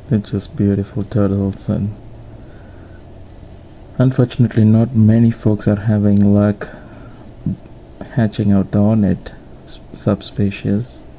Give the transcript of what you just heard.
They're just beautiful turtles, and unfortunately not many folks are having luck hatching out the ornate subspecies.